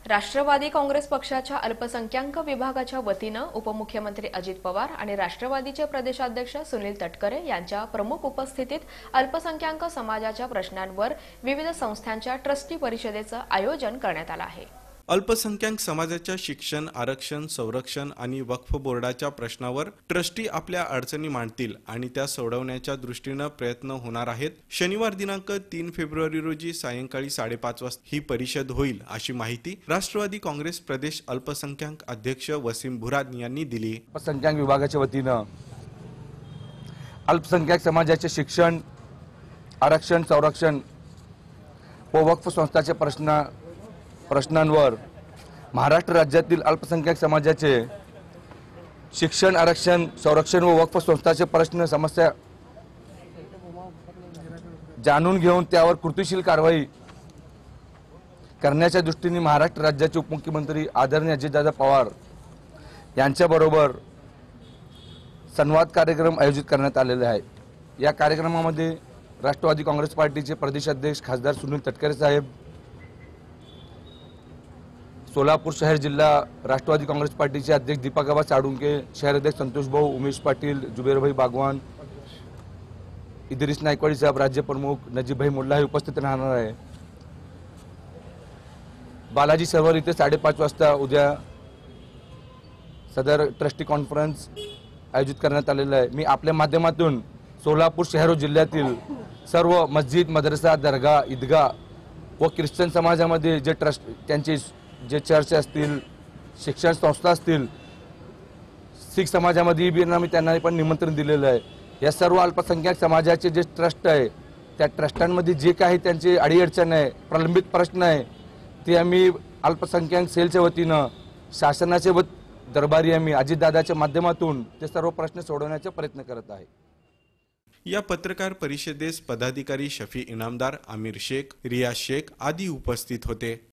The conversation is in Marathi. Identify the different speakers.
Speaker 1: राष्ट्रवादी काँग्रेस पक्षाच्या अल्पसंख्याक विभागाच्या वतीनं उपमुख्यमंत्री अजित पवार आणि राष्ट्रवादीचे प्रदेशाध्यक्ष सुनील तटकरे यांच्या प्रमुख उपस्थितीत अल्पसंख्याक समाजाच्या प्रश्नांवर विविध संस्थांच्या ट्रस्टी परिषदेचं आयोजन करण्यात आलं आहे।
Speaker 2: अल्पसंख्याक समाजाच्या शिक्षण, आरक्षण, संरक्षण आणि वक्फ बोर्डाच्या प्रश्नावर ट्रस्टी आपल्या अडचणी मांडतील आणि त्या सोडवण्याच्या दृष्टीने प्रयत्न होणार आहेत। शनिवार दिनांक 3 फेब्रुवारी रोजी सायंकाळी 5:30 वाजता ही परिषद होईल, अशी माहिती राष्ट्रवादी काँग्रेस प्रदेश अल्पसंख्याक अध्यक्ष वसीम भुराद यांनी दिली।
Speaker 3: अल्पसंख्याक विभागाच्या वतीने अल्पसंख्याक समाजाचे शिक्षण, आरक्षण, संरक्षण व वक्फ संस्थाचे प्रश्नांवर महाराष्ट्र राज्यातील अल्पसंख्याक समाजाचे शिक्षण, आरक्षण, संरक्षण व वक्फ संस्थाचे प्रश्न समस्या जाणून घेऊन त्यावर कृतीशील कारवाई करण्याच्या दृष्टीने महाराष्ट्र राज्याचे उपमुख्यमंत्री आदरणीय अजितदादा पवार यांच्याबरोबर संवाद कार्यक्रम आयोजित करण्यात आलेला आहे। या कार्यक्रमामध्ये राष्ट्रवादी काँग्रेस पार्टीचे प्रदेशाध्यक्ष खासदार सुनील तटकरे साहेब, सोलापूर शहर जिल्हा राष्ट्रवादी काँग्रेस पार्टीचे अध्यक्ष दीपकआबा साळुंके, शहर अध्यक्ष संतोष भाऊ, उमेश पाटील, जुबेरभाई बागवान, इद्रिस नायकवाडी साहेब, राज्य प्रमुख नजीबभाई मुल्ला हे उपस्थित राहणार आहे। बालाजी सरोवर इथे 5:30 वाजता उद्या सदर ट्रस्टी कॉन्फरन्स आयोजित करण्यात आलेला आहे। मी आपल्या माध्यमातून सोलापूर शहर व जिल्ह्यातील सर्व मस्जिद, मदरसा, दर्गा, ईदगाह व ख्रिश्चन समाजामध्ये जे ट्रस्ट त्यांचे जे चर्च असतील, शिक्षण संस्था असतील, शीख समाजामध्ये बी आम्ही त्यांना पण निमंत्रण दिलेलं आहे। या सर्व अल्पसंख्याक समाजाचे जे ट्रस्ट आहे त्या ट्रस्टांमध्ये जे काही त्यांचे अडीअडचण आहे, प्रलंबित प्रश्न आहे, ते आम्ही अल्पसंख्याक सेलच्या वतीनं शासनाचे दरबारी आम्ही अजितदादाच्या माध्यमातून ते सर्व प्रश्न सोडवण्याचा प्रयत्न करत आहे।
Speaker 2: या पत्रकार परिषदेस पदाधिकारी शफी इनामदार, आमिर शेख, रियाज शेख आदी उपस्थित होते।